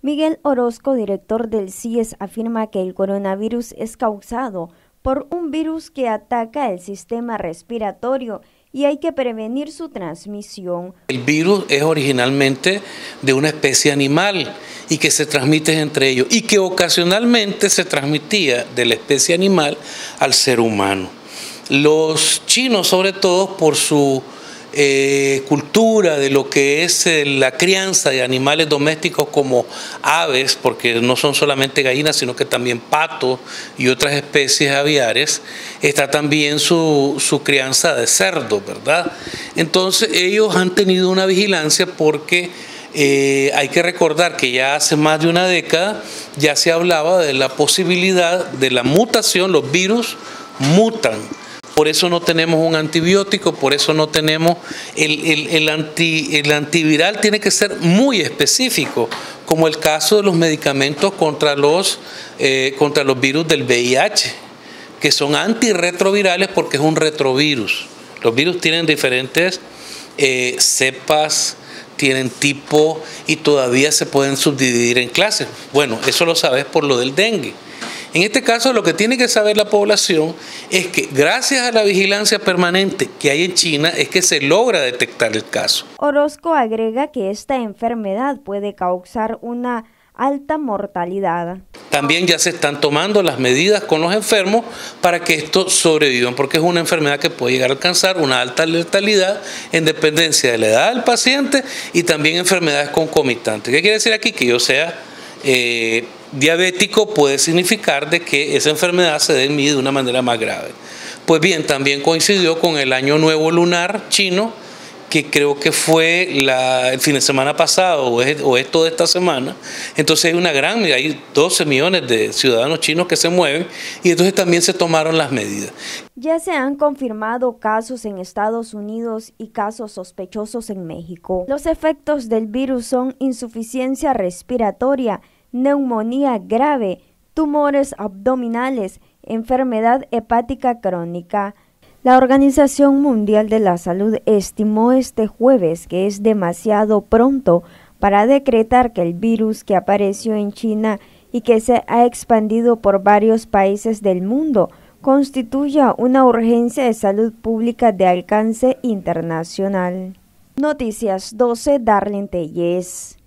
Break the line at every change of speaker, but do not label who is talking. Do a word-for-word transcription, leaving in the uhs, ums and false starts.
Miguel Orozco, director del C I E S, afirma que el coronavirus es causado por un virus que ataca el sistema respiratorio y hay que prevenir su transmisión.
El virus es originalmente de una especie animal y que se transmite entre ellos y que ocasionalmente se transmitía de la especie animal al ser humano. Los chinos, sobre todo por su eh, cultura de lo que es eh, la crianza de animales domésticos como aves, porque no son solamente gallinas, sino que también patos y otras especies aviares, está también su, su crianza de cerdo, ¿verdad? Entonces ellos han tenido una vigilancia porque eh, hay que recordar que ya hace más de una década ya se hablaba de la posibilidad de la mutación, los virus mutan. Por eso no tenemos un antibiótico, por eso no tenemos el, el, el, anti, el antiviral tiene que ser muy específico, como el caso de los medicamentos contra los, eh, contra los virus del V I H, que son antirretrovirales porque es un retrovirus. Los virus tienen diferentes eh, cepas, tienen tipo y todavía se pueden subdividir en clases. Bueno, eso lo sabes por lo del dengue. En este caso, lo que tiene que saber la población es que gracias a la vigilancia permanente que hay en China es que se logra detectar el caso.
Orozco agrega que esta enfermedad puede causar una alta mortalidad.
También ya se están tomando las medidas con los enfermos para que estos sobrevivan, porque es una enfermedad que puede llegar a alcanzar una alta letalidad en dependencia de la edad del paciente y también enfermedades concomitantes. ¿Qué quiere decir aquí? Que yo sea eh, diabético puede significar de que esa enfermedad se dé en mí de una manera más grave. Pues bien, también coincidió con el Año Nuevo Lunar chino, que creo que fue la, el fin de semana pasado o es, o es toda esta semana. Entonces hay una gran, hay doce millones de ciudadanos chinos que se mueven y entonces también se tomaron las medidas.
Ya se han confirmado casos en Estados Unidos y casos sospechosos en México. Los efectos del virus son insuficiencia respiratoria, neumonía grave, tumores abdominales, enfermedad hepática crónica. La Organización Mundial de la Salud estimó este jueves que es demasiado pronto para decretar que el virus que apareció en China y que se ha expandido por varios países del mundo constituya una urgencia de salud pública de alcance internacional. Noticias doce, Darlene Telles.